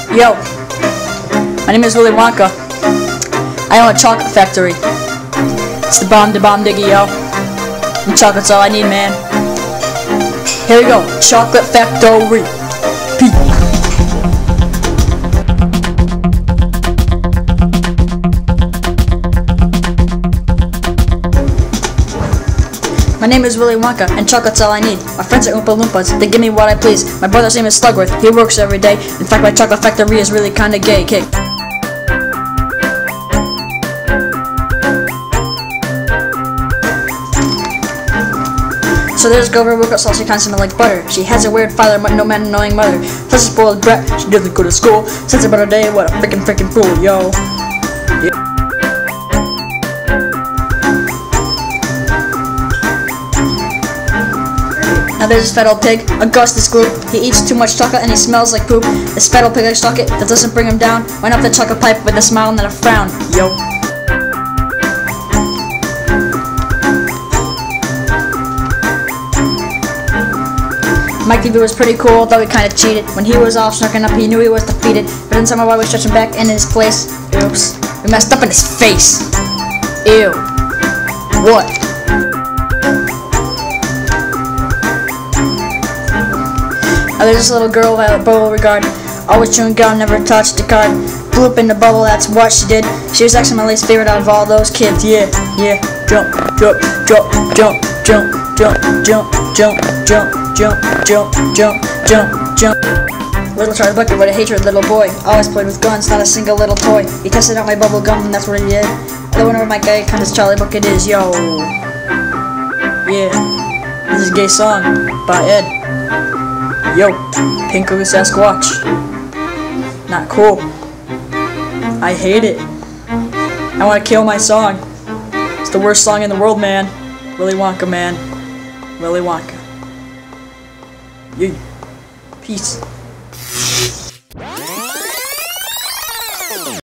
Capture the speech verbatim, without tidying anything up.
Yo, my name is Willy Wonka. I own a chocolate factory. It's the bomb to bomb diggy, yo. And chocolate's all I need, man. Here we go, chocolate factory. Peace. My name is Willy Wonka, and chocolate's all I need. My friends are Oompa Loompas, they give me what I please. My brother's name is Slugworth, he works every day. In fact, my chocolate factory is really kinda gay. Kick. So there's girl who woke up saucy kind smell like butter. She has a weird father, but no man annoying mother. Such a spoiled brat, she doesn't go to school. Since about a day, what a frickin' frickin' fool, yo. Yeah. Now there's this fat old pig, Augustus Gloop. He eats too much chocolate and he smells like poop. This fat old pig likes chocolate, that doesn't bring him down. Went up the chocolate pipe with a smile and then a frown, yo. Mikey Boo was pretty cool, though he kinda cheated. When he was all snarking up, he knew he was defeated. But then somehow I was stretching back in his place. Oops, we messed up in his face. Ew. What? Now there's this little girl, Violet Beauregard, always chewing gum, never touched a card. Blew up in the bubble, that's what she did. She was actually my least favorite out of all those kids. Yeah, yeah. Jump, jump, jump, jump, jump, jump, jump, jump, jump, jump, jump, jump, jump, jump. Little Charlie Bucket, what a hatred little boy. Always played with guns, not a single little toy. He tested out my bubble gum, and that's what he did. I wonder where my guy kind of Charlie Bucket is, yo. Yeah, this is a gay song by Ed. Yo, Pinko Sasquatch. Not cool. I hate it. I want to kill my song. It's the worst song in the world, man. Willy Wonka, man. Willy Wonka. Yeah. Peace.